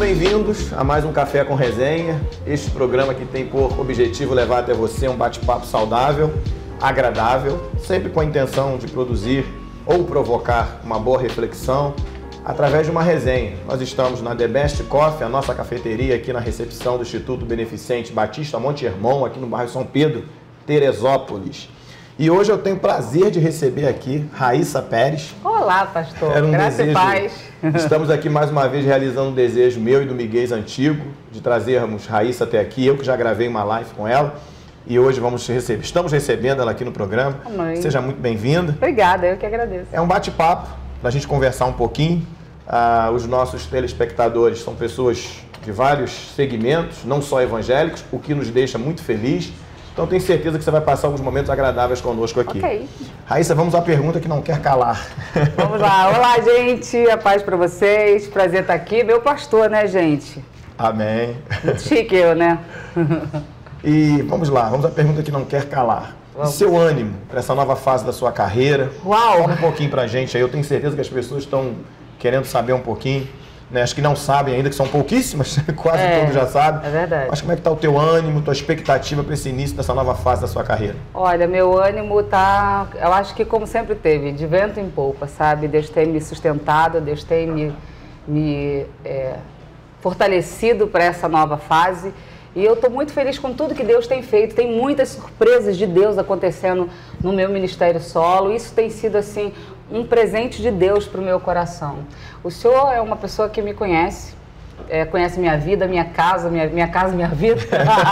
bem-vindos a mais um Café com Resenha. Este programa que tem por objetivo levar até você um bate-papo saudável, agradável, sempre com a intenção de produzir ou provocar uma boa reflexão através de uma resenha. Nós estamos na The Best Coffee, a nossa cafeteria aqui na recepção do Instituto Beneficente Batista Monte Hermon, aqui no bairro São Pedro, Teresópolis. E hoje eu tenho o prazer de receber aqui Raíssa Pérez. Olá, pastor. Era um Graça desejo. E paz. Estamos aqui mais uma vez realizando um desejo meu e do Miguel Antigo de trazermos Raíssa até aqui. Eu que já gravei uma live com ela e hoje estamos recebendo ela aqui no programa. Amém. Seja muito bem-vinda. Obrigada, eu que agradeço. É um bate-papo para a gente conversar um pouquinho. Os nossos telespectadores são pessoas de vários segmentos, não só evangélicos, o que nos deixa muito feliz. Então tenho certeza que você vai passar alguns momentos agradáveis conosco aqui. Ok. Raíssa, vamos à pergunta que não quer calar. Vamos lá. Olá, gente. A paz para vocês. Prazer estar aqui. Meu pastor, né, gente? Amém. Muito chique eu, né? E vamos lá, vamos à pergunta que não quer calar. Vamos. E seu ânimo para essa nova fase da sua carreira? Uau! Fala um pouquinho pra gente aí. Eu tenho certeza que as pessoas estão querendo saber um pouquinho. Né? Acho que não sabem ainda, que são pouquíssimas, quase todos já sabem. É verdade. Mas como é que está o teu ânimo, tua expectativa para esse início dessa nova fase da sua carreira? Olha, meu ânimo tá, eu acho que como sempre teve, de vento em polpa, sabe? Deus tem me sustentado, Deus tem me fortalecido para essa nova fase. E eu estou muito feliz com tudo que Deus tem feito. Tem muitas surpresas de Deus acontecendo no meu ministério solo. Isso tem sido, assim, um presente de Deus para o meu coração. O Senhor é uma pessoa que me conhece, conhece minha vida, minha casa, minha casa, minha vida.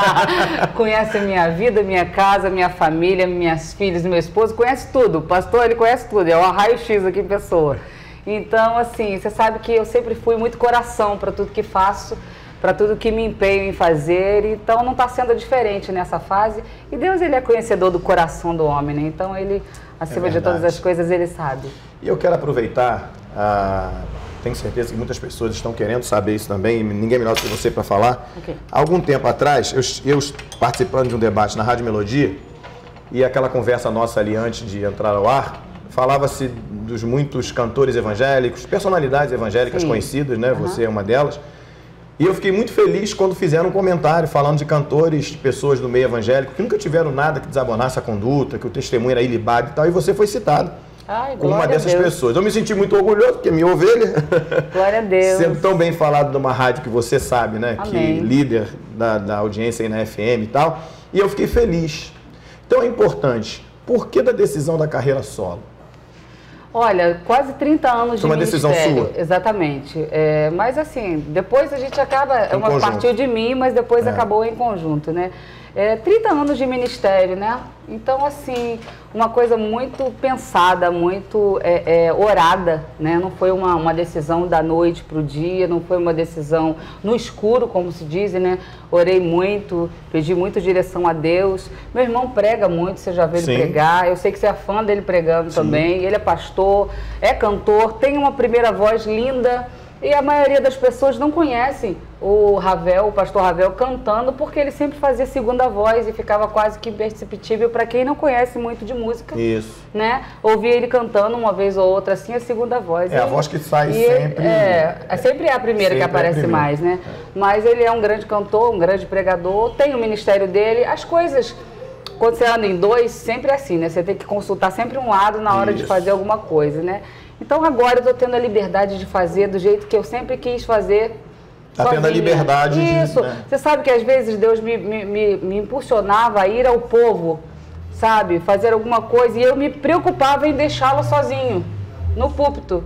Conhece a minha vida, minha casa, minha família, minhas filhas, meu esposo. Conhece tudo. O pastor, ele conhece tudo. É o raio-x aqui em pessoa. Então, assim, você sabe que eu sempre fui muito coração para tudo que faço, para tudo que me empenho em fazer, então não está sendo diferente nessa fase. E Deus, ele é conhecedor do coração do homem, né? Então ele, acima de todas as coisas, ele sabe. E eu quero aproveitar, tenho certeza que muitas pessoas estão querendo saber isso também, e ninguém melhor do que você para falar. Okay. Há algum tempo atrás, eu participando de um debate na Rádio Melodia, e aquela conversa nossa ali antes de entrar ao ar, falava-se dos muitos cantores evangélicos, personalidades evangélicas conhecidas, né? Você é uma delas. E eu fiquei muito feliz quando fizeram um comentário falando de cantores, de pessoas do meio evangélico, que nunca tiveram nada que desabonasse a conduta, que o testemunho era ilibado e tal, e você foi citado como uma dessas pessoas. Eu me senti muito orgulhoso, porque é minha ovelha. Glória a Deus. Sendo tão bem falado numa rádio que você sabe, né? Amém. Que líder da audiência aí na FM e tal. E eu fiquei feliz. Então é importante. Por que da decisão da carreira solo? Olha, quase 30 anos de Foi uma decisão sua? Exatamente. Mas assim, depois a gente acaba, partiu de mim, mas depois acabou em conjunto, né? 30 anos de ministério, né? Então, assim, uma coisa muito pensada, muito orada, né? Não foi uma decisão da noite para o dia, não foi uma decisão no escuro, como se diz, né? Orei muito, pedi muito direção a Deus. Meu irmão prega muito, você já viu ele pregar. Eu sei que você é fã dele pregando também. Ele é pastor, é cantor, tem uma primeira voz linda. E a maioria das pessoas não conhecem o pastor Ravel, cantando, porque ele sempre fazia segunda voz e ficava quase que imperceptível para quem não conhece muito de música. Isso. Né? Ouvia ele cantando uma vez ou outra, assim, a segunda voz. A voz que sai sempre. Sempre é a primeira que aparece mais, né? Mas ele é um grande cantor, um grande pregador, tem o ministério dele, as coisas. Quando você anda em dois, sempre é assim, né? Você tem que consultar sempre um lado na hora de fazer alguma coisa, né? Então agora eu estou tendo a liberdade de fazer do jeito que eu sempre quis fazer. Está tendo a liberdade Isso. Né? Você sabe que às vezes Deus me impulsionava a ir ao povo, sabe? Fazer alguma coisa e eu me preocupava em deixá-lo sozinho, no púlpito.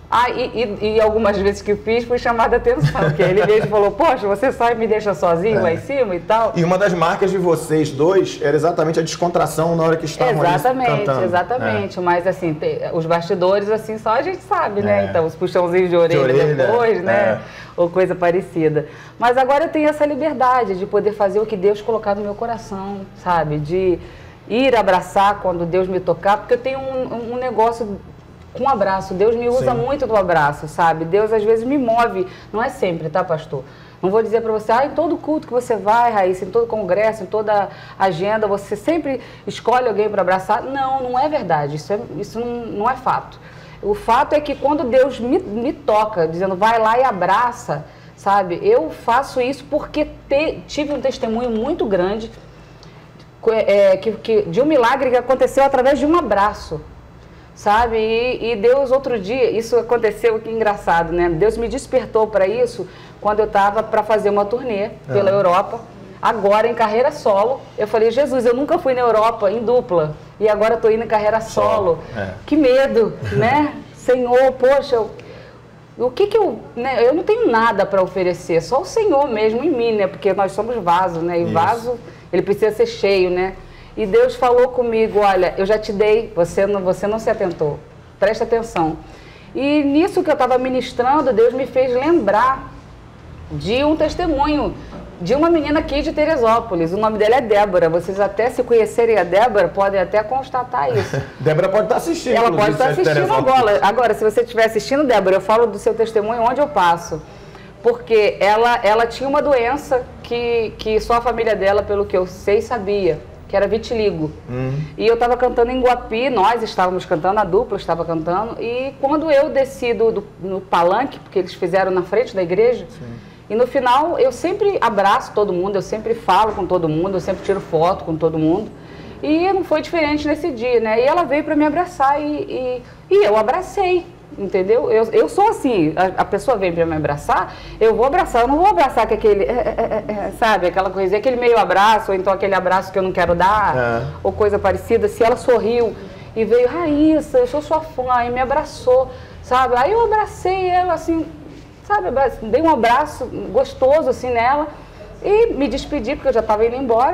E algumas vezes que fiz, fui chamada a atenção, porque ele mesmo falou, poxa, você só me deixa sozinho lá em cima e tal. E uma das marcas de vocês dois era exatamente a descontração na hora que estavam cantando. Exatamente, mas assim, os bastidores, assim, só a gente sabe, né? Então, os puxãozinhos de orelha depois, né? Ou coisa parecida. Mas agora eu tenho essa liberdade de poder fazer o que Deus colocar no meu coração, sabe? De ir abraçar quando Deus me tocar, porque eu tenho um negócio com abraço. Deus me usa muito do abraço, sabe? Deus às vezes me move, não é sempre, tá, pastor? Não vou dizer para você, em todo culto que você vai, Raíssa, em todo congresso, em toda agenda, você sempre escolhe alguém para abraçar. Não, não é verdade, isso não é fato. O fato é que quando Deus me toca, dizendo vai lá e abraça, sabe? Eu faço isso porque tive um testemunho muito grande de um milagre que aconteceu através de um abraço, sabe? E Deus, outro dia, isso aconteceu, que engraçado, né? Deus me despertou para isso quando eu estava para fazer uma turnê pela Europa, agora em carreira solo. Eu falei, Jesus, eu nunca fui na Europa em dupla e agora estou indo em carreira solo. Que medo, né? Senhor, poxa, o que eu... Né? Eu não tenho nada para oferecer, só o Senhor mesmo em mim, né? Porque nós somos vaso, né? E vaso, ele precisa ser cheio, né? E Deus falou comigo, olha, eu já te dei, você não se atentou, presta atenção. E nisso que eu estava ministrando, Deus me fez lembrar de um testemunho de uma menina aqui de Teresópolis. O nome dela é Débora. Vocês até, se conhecerem a Débora, podem até constatar isso. Débora pode estar assistindo. Ela pode estar assistindo agora. Agora, se você estiver assistindo, Débora, eu falo do seu testemunho onde eu passo. Porque ela tinha uma doença que só a família dela, pelo que eu sei, sabia, que era vitiligo. E eu estava cantando em Guapi, nós estávamos cantando, a dupla estava cantando, e quando eu desci no palanque, porque eles fizeram na frente da igreja, e no final eu sempre abraço todo mundo, eu sempre falo com todo mundo, eu sempre tiro foto com todo mundo, e não foi diferente nesse dia, né? E ela veio para me abraçar e eu abracei. Entendeu? Eu sou assim, a pessoa vem para me abraçar, eu vou abraçar, eu não vou abraçar com aquele, sabe, aquela coisa, aquele meio abraço, ou então aquele abraço que eu não quero dar, ou coisa parecida. Se ela sorriu e veio, Raíssa, eu sou sua fã, e me abraçou, sabe? Aí eu abracei ela assim, sabe, dei um abraço gostoso assim nela e me despedi, porque eu já estava indo embora,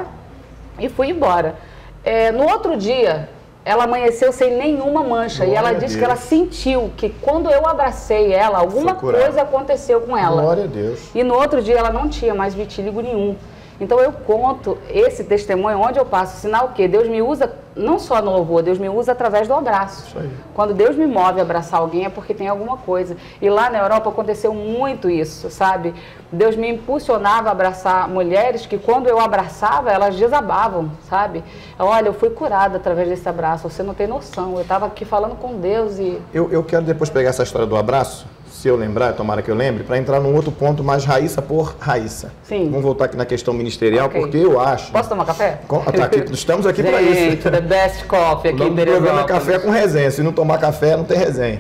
e fui embora. No outro dia, ela amanheceu sem nenhuma mancha. Glória e ela disse que ela sentiu que quando eu abracei ela, alguma coisa aconteceu com ela. Glória a Deus. E no outro dia ela não tinha mais vitíligo nenhum. Então eu conto esse testemunho onde eu passo, sinal que Deus me usa não só no louvor, Deus me usa através do abraço. Isso aí. Quando Deus me move a abraçar alguém é porque tem alguma coisa. E lá na Europa aconteceu muito isso, sabe? Deus me impulsionava a abraçar mulheres que quando eu abraçava, elas desabavam, sabe? Olha, eu fui curada através desse abraço, você não tem noção. Eu estava aqui falando com Deus e... Eu quero depois pegar essa história do abraço, se eu lembrar, tomara que eu lembre, para entrar num outro ponto mais Raíssa por Raíssa. Sim. Vamos voltar aqui na questão ministerial, porque eu acho... Posso tomar café? Estamos aqui para isso. The best coffee aqui em Teresópolis. O programa é café com resenha. Se não tomar café, não tem resenha.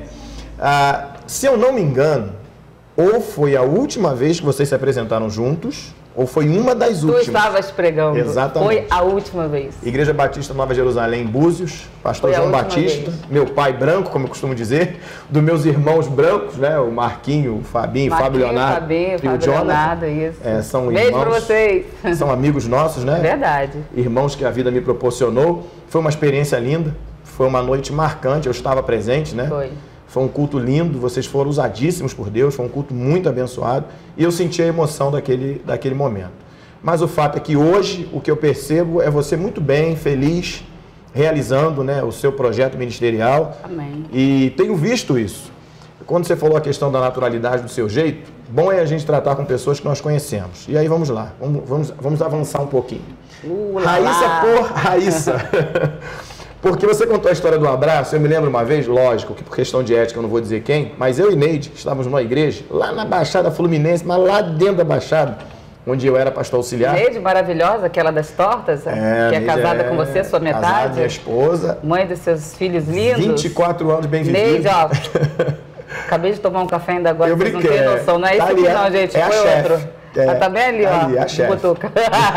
Se eu não me engano, ou foi a última vez que vocês se apresentaram juntos, ou foi uma das últimas. Tu estavas pregando. Exatamente. Foi a última vez. Igreja Batista Nova Jerusalém, em Búzios, pastor João Batista, meu pai branco, como eu costumo dizer, dos meus irmãos brancos, né? O Marquinho, o Fabinho, Fábio Leonardo e o Jonathan. Isso. São Beijo irmãos, pra vocês. São amigos nossos, né? Verdade. Irmãos que a vida me proporcionou. Foi uma experiência linda, foi uma noite marcante, eu estava presente, né? Foi um culto lindo, vocês foram usadíssimos por Deus, foi um culto muito abençoado e eu senti a emoção daquele momento. Mas o fato é que hoje o que eu percebo é você muito bem, feliz, realizando, né, o seu projeto ministerial. Amém. E tenho visto isso. Quando você falou a questão da naturalidade do seu jeito, bom é a gente tratar com pessoas que nós conhecemos. E aí vamos lá, vamos avançar um pouquinho. Raíssa por Raíssa. Porque você contou a história do abraço, eu me lembro uma vez, lógico, que por questão de ética eu não vou dizer quem, mas eu e Neide estávamos numa igreja, lá na Baixada Fluminense, mas lá dentro da Baixada, onde eu era pastor auxiliar. Neide, maravilhosa, aquela das tortas, que é casada com você, sua metade. Casada, minha esposa. Mãe dos seus filhos lindos. 24 anos bem vividos. Neide, ó, acabei de tomar um café ainda agora, vocês não tem noção, não é tá isso aqui não, gente, foi outro. Ela tá bem ali, ó, a chefe. Butuca.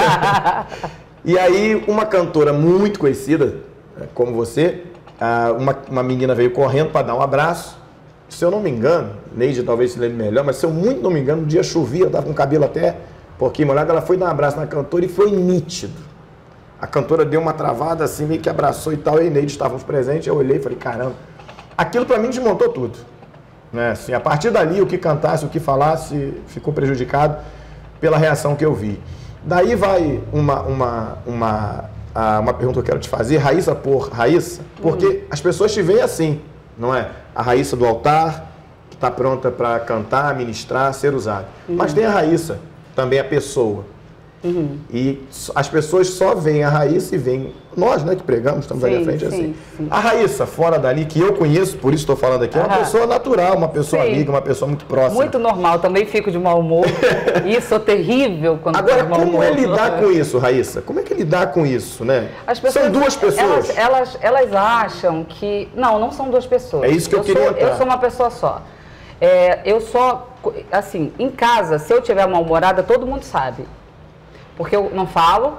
E aí, uma cantora muito conhecida, como você, uma menina veio correndo para dar um abraço. Se eu não me engano, Neide talvez se lembre melhor, mas se eu muito não me engano, um dia chovia, eu estava com o cabelo até pouquinho molhado, ela foi dar um abraço na cantora e foi nítido. A cantora deu uma travada assim, meio que abraçou e tal, eu e Neide estávamos presentes, eu olhei e falei, caramba, aquilo para mim desmontou tudo. Né? Assim, a partir dali, o que cantasse, o que falasse, ficou prejudicado pela reação que eu vi. Daí vai uma pergunta que eu quero te fazer, Raíssa por Raíssa, porque as pessoas te veem assim, não é? A Raíssa do altar, que está pronta para cantar, ministrar, ser usada. Mas tem a Raíssa, também a pessoa, E as pessoas só veem a Raíssa e veem nós, né, que pregamos, estamos ali à frente assim. A Raíssa, fora dali, que eu conheço, por isso estou falando aqui, é uma pessoa natural, uma pessoa amiga, uma pessoa muito próxima. Muito normal, também fico de mau humor. Isso é terrível quando Agora, como é lidar com isso, Raíssa? Como é que lidar com isso, né? São duas pessoas. Elas acham que... Não são duas pessoas. É isso que eu queria entrar. Eu sou uma pessoa só. Eu só, assim, em casa, se eu tiver mal-humorada, todo mundo sabe. Porque eu não falo,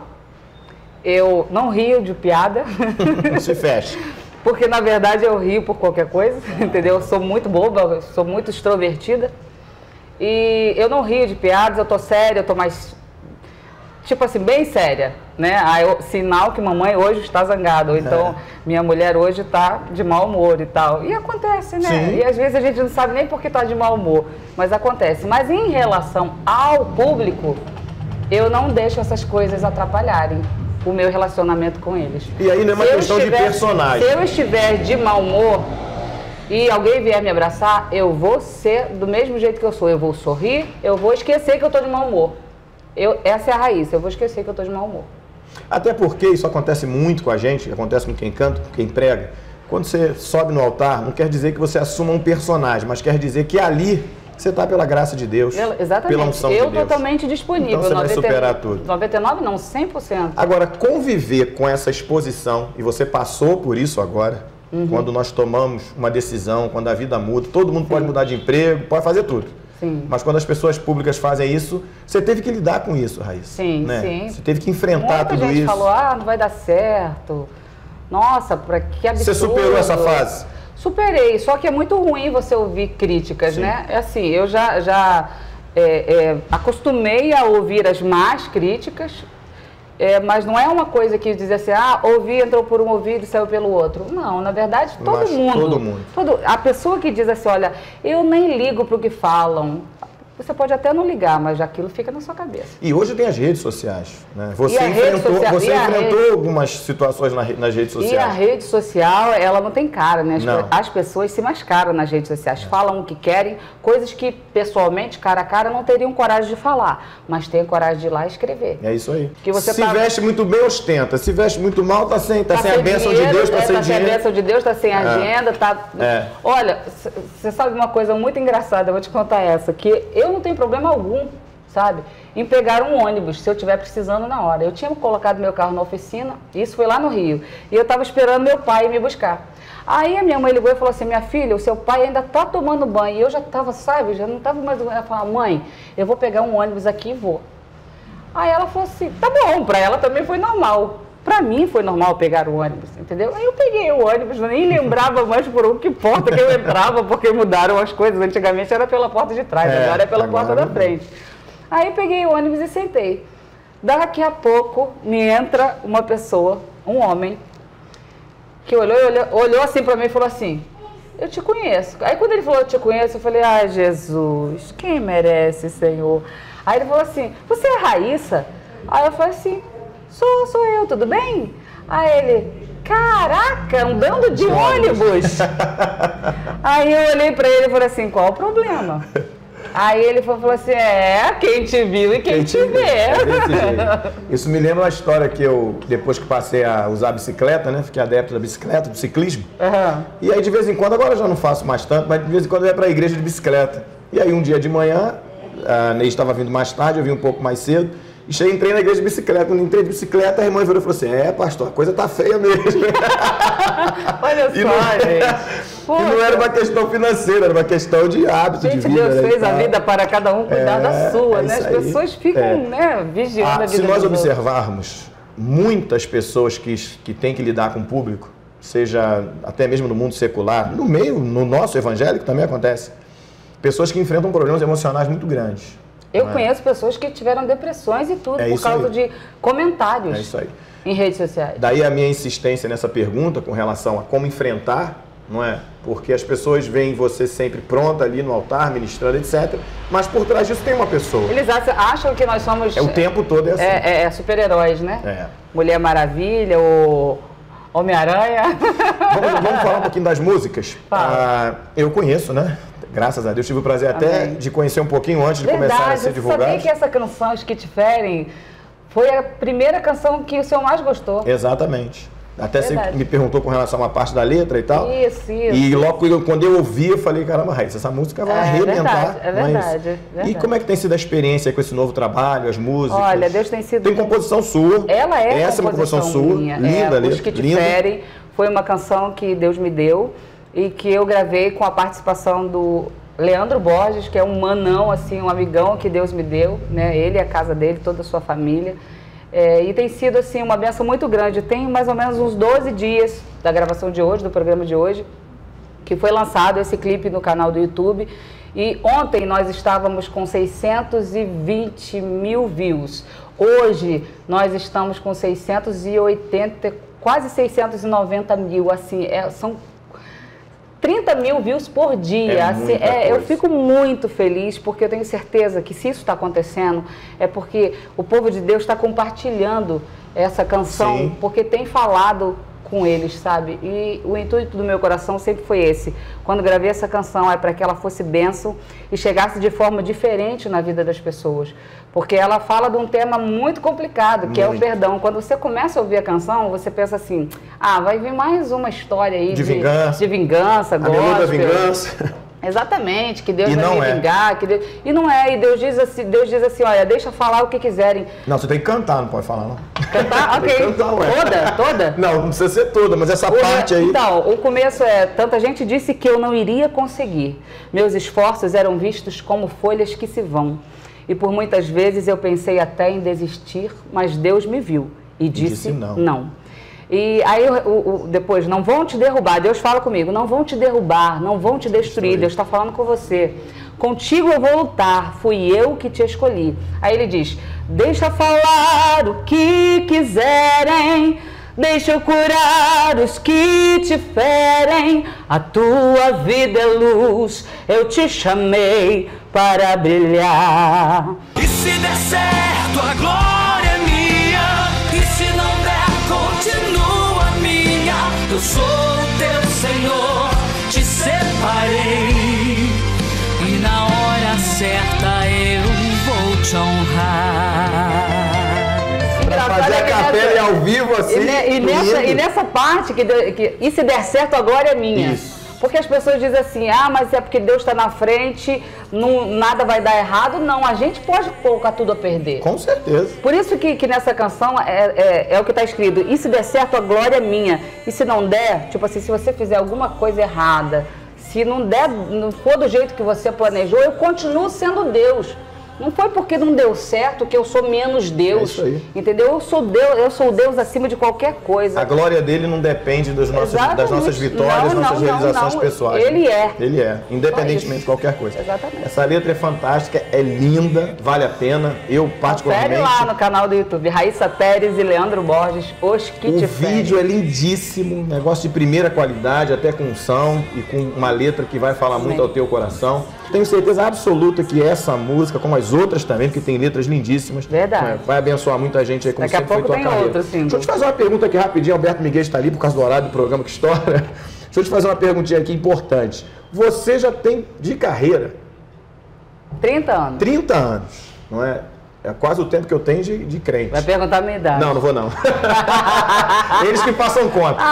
eu não rio de piada. Não se fecha. Porque, na verdade, eu rio por qualquer coisa, entendeu? Eu sou muito boba, eu sou muito extrovertida. E eu não rio de piadas, eu tô séria, eu tô mais, tipo assim, bem séria, né? Sinal que mamãe hoje está zangada, ou então minha mulher hoje está de mau humor e tal. E acontece, né? Sim. E às vezes a gente não sabe nem por que está de mau humor, mas acontece. Mas em relação ao público, eu não deixo essas coisas atrapalharem o meu relacionamento com eles. E aí não é uma questão de personagem. Se eu estiver de mau humor e alguém vier me abraçar, eu vou ser do mesmo jeito que eu sou. Eu vou sorrir, eu vou esquecer que eu estou de mau humor. Essa é a raiz, eu vou esquecer que eu estou de mau humor. Até porque isso acontece muito com a gente, acontece com quem canta, com quem prega. Quando você sobe no altar, não quer dizer que você assuma um personagem, mas quer dizer que ali você está pela graça de Deus, exatamente, pela unção de Deus. Eu totalmente disponível. Então você vai superar tudo. 99 não, 100%. Agora, conviver com essa exposição, e você passou por isso agora, quando nós tomamos uma decisão, quando a vida muda, todo mundo pode mudar de emprego, pode fazer tudo. Sim. Mas quando as pessoas públicas fazem isso, você teve que lidar com isso, Raíssa. Sim, né? sim. Você teve que enfrentar tudo isso. Muita gente falou, não vai dar certo. Nossa, que absurdo. Você superou essa fase? Superei, só que é muito ruim você ouvir críticas, né? É assim, eu já acostumei a ouvir as más críticas, mas não é uma coisa que diz assim, ouvi, entrou por um ouvido e saiu pelo outro. Não, na verdade, todo mundo. A pessoa que diz assim, olha, eu nem ligo para o que falam. Você pode até não ligar, mas aquilo fica na sua cabeça. E hoje tem as redes sociais, né? Você enfrentou algumas situações nas redes sociais. E a rede social, ela não tem cara, né? As pessoas se mascaram nas redes sociais, falam o que querem, coisas que pessoalmente, cara a cara, não teriam coragem de falar, mas tem coragem de ir lá e escrever. É isso aí. Que você se veste muito bem, ostenta. Se veste muito mal, tá sem a bênção de Deus, tá sem dinheiro. Tá sem a bênção de Deus, tá sem agenda, Olha, você sabe uma coisa muito engraçada, eu vou te contar essa, que eu não tenho problema algum, sabe, em pegar um ônibus, se eu estiver precisando na hora. Eu tinha colocado meu carro na oficina, isso foi lá no Rio, e eu estava esperando meu pai me buscar. Aí a minha mãe ligou e falou assim, minha filha, o seu pai ainda está tomando banho. E eu já estava, sabe, já não estava mais... Ela falou, mãe, eu vou pegar um ônibus aqui e vou. Aí ela falou assim, tá bom, para ela também foi normal. Para mim foi normal pegar o ônibus, entendeu? Aí eu peguei o ônibus, nem lembrava mais por que porta que eu entrava, porque mudaram as coisas. Antigamente era pela porta de trás, agora é pela porta da frente. Aí peguei o ônibus e sentei. Daqui a pouco me entra uma pessoa, um homem, que olhou assim para mim e falou assim, eu te conheço. Aí quando ele falou, eu te conheço, eu falei, ai Jesus, quem merece, Senhor? Aí ele falou assim, você é a Raíssa? Aí eu falei assim, sou eu, tudo bem? Aí ele, caraca, andando de ônibus. Aí eu olhei pra ele e falei assim, qual o problema? Aí ele falou assim, quem te viu e quem te vê. Isso me lembra uma história que eu, depois que passei a usar a bicicleta, né? Fiquei adepto da bicicleta, do ciclismo. E aí de vez em quando, agora eu já não faço mais tanto, mas de vez em quando eu ia pra igreja de bicicleta. E aí um dia de manhã, a Ney estava vindo mais tarde, eu vim um pouco mais cedo. E entrei na igreja de bicicleta. Quando entrei de bicicleta, a irmã virou e falou assim, pastor, a coisa tá feia mesmo. Olha só, gente. E não era uma questão financeira, era uma questão de hábito de vida. Deus fez a vida para cada um cuidar da sua, né? As pessoas ficam, vigiando a vida. Se nós observarmos, muitas pessoas que têm que lidar com o público, seja até mesmo no mundo secular, no nosso evangélico também acontece, pessoas que enfrentam problemas emocionais muito grandes. Eu conheço pessoas que tiveram depressões e tudo por causa de comentários em redes sociais. Daí a minha insistência nessa pergunta com relação a como enfrentar, não é? Porque as pessoas veem você sempre pronta ali no altar, ministrando, etc. Mas por trás disso tem uma pessoa. Eles acham que nós somos... O tempo todo é assim. Super-heróis, né? Mulher Maravilha, ou Homem-Aranha. Vamos falar um pouquinho das músicas. Eu conheço, né? Graças a Deus, tive o prazer até de conhecer um pouquinho antes de começar a ser divulgado. Sabia que essa canção, Skit Feren, Foi a primeira canção que o senhor mais gostou. Exatamente. Até você me perguntou com relação a uma parte da letra e tal. Isso. E logo quando eu ouvi, eu falei, caramba, Raíssa, essa música vai arrebentar. É verdade. E como é que tem sido a experiência com esse novo trabalho, as músicas? Olha, Deus tem sido... Tem composição sua. Ela é essa composição sua. Minha. Linda, linda. Os que te ferem foi uma canção que Deus me deu e que eu gravei com a participação do Leandro Borges, que é um manão, assim, um amigão que Deus me deu, né? Ele, a casa dele, toda a sua família. E tem sido assim uma bênção muito grande. Tem mais ou menos uns 12 dias da gravação de hoje, do programa de hoje, que foi lançado esse clipe no canal do YouTube. E ontem nós estávamos com 620 mil views. Hoje nós estamos com 680, quase 690 mil. Assim, são 30 mil views por dia. Assim, eu fico muito feliz, porque eu tenho certeza que se isso está acontecendo, é porque o povo de Deus está compartilhando essa canção, Sim. porque tem falado com eles, sabe? E o intuito do meu coração sempre foi esse. Quando gravei essa canção, é para que ela fosse bênção e chegasse de forma diferente na vida das pessoas. Porque ela fala de um tema muito complicado, que é o perdão. Quando você começa a ouvir a canção, você pensa assim, vai vir mais uma história aí de vingança, gospel. Da vingança. Exatamente, que Deus vai me vingar. E não é, e Deus diz assim, olha, deixa falar o que quiserem. Não, você tem que cantar, não pode falar não. Cantar? Ok. Cantar, Toda? Não, não precisa ser toda, mas essa parte aí... Então, o começo tanta gente disse que eu não iria conseguir. Meus esforços eram vistos como folhas que se vão. E por muitas vezes eu pensei até em desistir, mas Deus me viu e disse não. E aí depois, não vão te derrubar, Deus fala comigo, não vão te derrubar, não vão te destruir, Deus está falando com você. Contigo eu vou lutar, fui eu que te escolhi. Aí ele diz, deixa falar o que quiserem, deixa eu curar os que te ferem, a tua vida é luz, eu te chamei para brilhar. E se der certo, a glória é minha, e se não der, continua minha. Eu sou o teu Senhor, te separei, e na hora certa eu vou te honrar. Fazer a capela e ao vivo assim. E nessa parte, e se der certo, a glória é minha. Isso. Porque as pessoas dizem assim, mas é porque Deus está na frente, nada vai dar errado. Não, a gente pode colocar tudo a perder. Com certeza. Por isso que nessa canção é o que está escrito, e se der certo, a glória é minha. E se não der, tipo assim, se você fizer alguma coisa errada, se não der, não for do jeito que você planejou, eu continuo sendo Deus. Não foi porque não deu certo que eu sou menos Deus, isso aí. Entendeu? Eu sou Deus, eu sou Deus acima de qualquer coisa. A glória dele não depende das nossas vitórias, das nossas realizações pessoais. Ele é. Ele é, independentemente de qualquer coisa. Exatamente. Essa letra é fantástica, é linda, vale a pena. Eu particularmente... Confere lá no canal do YouTube, Raíssa Pérez e Leandro Borges, Os Que Te Ferem. O vídeo é lindíssimo, negócio de primeira qualidade, até com som e com uma letra que vai falar muito ao teu coração. Tenho certeza absoluta que essa música, como as outras também, porque tem letras lindíssimas, verdade, vai abençoar muita gente aí, como daqui sempre foi tua carreira. Outra, sim. Deixa eu te fazer uma pergunta aqui rapidinho, Alberto Miguel está ali por causa do horário do programa que estoura. Deixa eu te fazer uma perguntinha aqui importante. Você já tem de carreira 30 anos. 30 anos, não é? É quase o tempo que eu tenho de crente. Vai perguntar a minha idade. Não vou não. Eles que passam conta.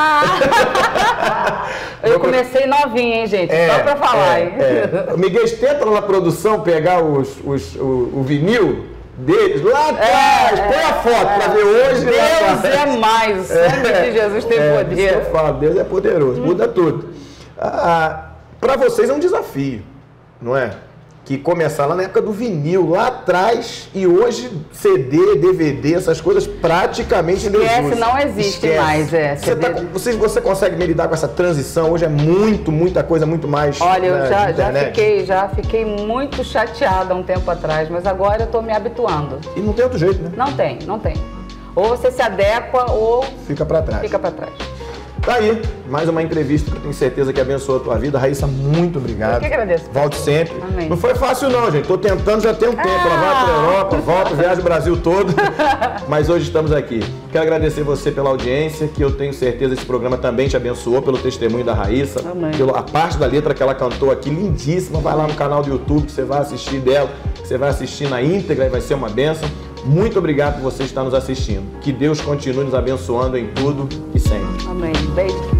Eu comecei novinha, hein, gente? Só pra falar, hein? O Miguel tenta lá na produção pegar o vinil deles lá atrás. Põe a foto pra ver hoje. Deus é mais. O sangue de Jesus tem poder. Isso que eu falo, Deus é poderoso. Muda tudo. Pra vocês é um desafio, não é? Que começar lá na época do vinil, lá atrás, e hoje CD, DVD, essas coisas praticamente não existem. Não existe mais. Você consegue me lidar com essa transição? Hoje é muita coisa, muito mais. Olha, eu já fiquei muito chateada um tempo atrás, mas agora eu estou me habituando. E não tem outro jeito, né? Não tem. Ou você se adequa ou fica para trás. Tá aí, mais uma entrevista que eu tenho certeza que abençoou a tua vida. Raíssa, muito obrigado. Eu que agradeço. Volte sempre. Amém. Não foi fácil não, gente. Tô tentando já tem um tempo. Ela vai para a Europa, volta, viaja o Brasil todo. Mas hoje estamos aqui. Quero agradecer você pela audiência, que eu tenho certeza esse programa também te abençoou, pelo testemunho da Raíssa. Amém. Pela parte da letra que ela cantou aqui, lindíssima. Vai lá no canal do YouTube que você vai assistir dela, que você vai assistir na íntegra e vai ser uma bênção. Muito obrigado por você estar nos assistindo. Que Deus continue nos abençoando em tudo e sempre. Amém. Beijo.